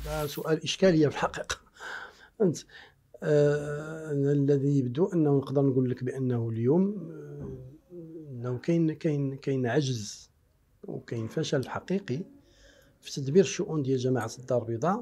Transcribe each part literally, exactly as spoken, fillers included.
هذا سؤال إشكالية في الحقيقة. فهمت. آآ أنا الذي يبدو أنه نقدر نقول لك بأنه اليوم آآ أنه كاين كاين كاين عجز وكاين فشل حقيقي في تدبير الشؤون ديال جماعة الدار البيضاء.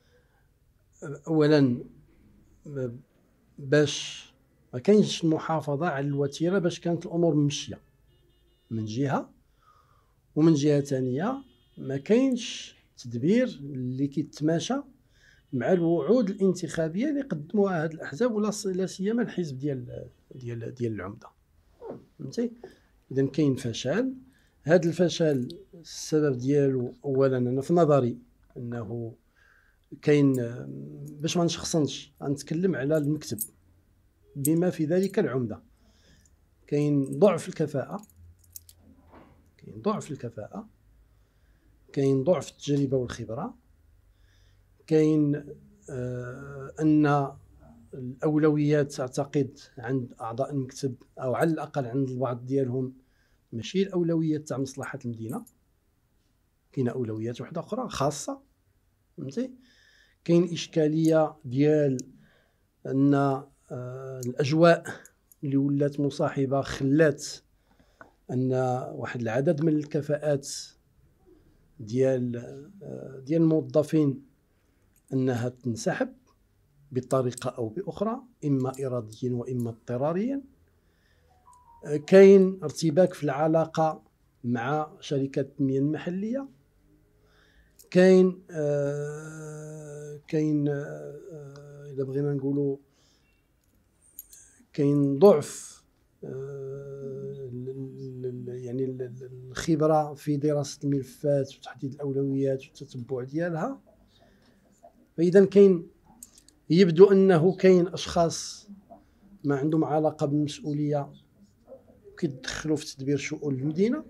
أولًا ب باش ما كاينش المحافظة على الوتيرة باش كانت الأمور ممشية من جهة، ومن جهة تانية ما كاينش تدبير اللي كيتماشى مع الوعود الانتخابية اللي قدموها هاد الأحزاب ولا لا سيما الحزب ديال ديال ديال العمدة. فهمتي؟ إذا كاين فشل. هاد الفشل السبب ديالو أولا أنا في نظري أنه كاين، باش ما نشخصنش غنتكلم على المكتب بما في ذلك العمدة، كاين ضعف الكفاءة، كاين ضعف الكفاءة، كاين ضعف التجربة والخبرة، كاين آه أن الأولويات أعتقد عند أعضاء المكتب أو على الأقل عند البعض ديالهم ماشي الأولويات تاع مصلحة المدينة، كاينة أولويات وحدة أخرى خاصة. فهمتي؟ كاين إشكالية ديال أن آه الأجواء اللي ولات مصاحبة خلات أن واحد العدد من الكفاءات ديال آه ديال الموظفين أنها تنسحب بطريقة أو بأخرى، إما إراديا وإما اضطراريا. كاين ارتباك في العلاقة مع شركات التنمية المحلية. كاين آه كاين آه إذا بغينا نقولوا كاين ضعف آه يعني الخبرة في دراسة الملفات وتحديد الأولويات والتتبع ديالها. فإذا كاين يبدو أنه كاين أشخاص ما عندهم علاقة بالمسؤولية كيدخلوا في تدبير شؤون المدينة.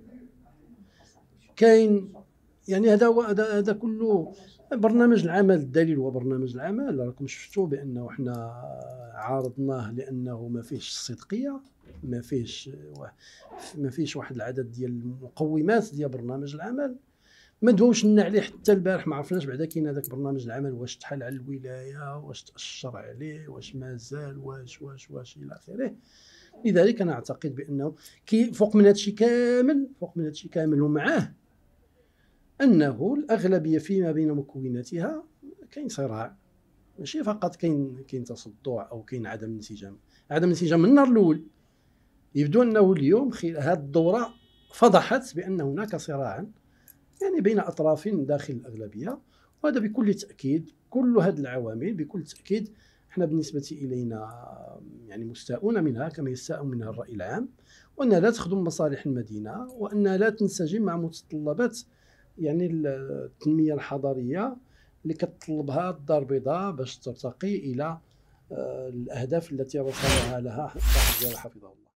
كاين يعني هذا هو هذا كله برنامج العمل. الدليل هو برنامج العمل، راكم شفتوا بأنه احنا عارضناه لأنه ما فيهش الصدقية، ما فيهش ما فيهش واحد العدد ديال المقومات ديال برنامج العمل. ما ندويوش لنا عليه حتى البارح، ما عرفناش بعدا كاين هذاك برنامج العمل واش تحل على الولايه، واش تأشر عليه، واش مازال، واش واش واش الى اخره. لذلك انا اعتقد بانه كي فوق من هادشي كامل فوق من هادشي كامل ومعاه انه الاغلبيه فيما بين مكوناتها كاين صراع، ماشي فقط كاين كاين تصدع او كاين عدم انسجام. عدم انسجام من النهار الاول. يبدو انه اليوم هذه الدوره فضحت بان هناك صراعا يعني بين أطراف داخل الأغلبية، وهذا بكل تأكيد كل هذه العوامل بكل تأكيد احنا بالنسبة إلينا يعني مستاءون منها كما يستاء منها الرأي العام، وأنها لا تخدم مصالح المدينة، وأنها لا تنسجم مع متطلبات يعني التنمية الحضرية اللي كتطلبها الدار البيضاء باش ترتقي إلى الأهداف التي رسمها لها صاحب الجلالة حفظه الله.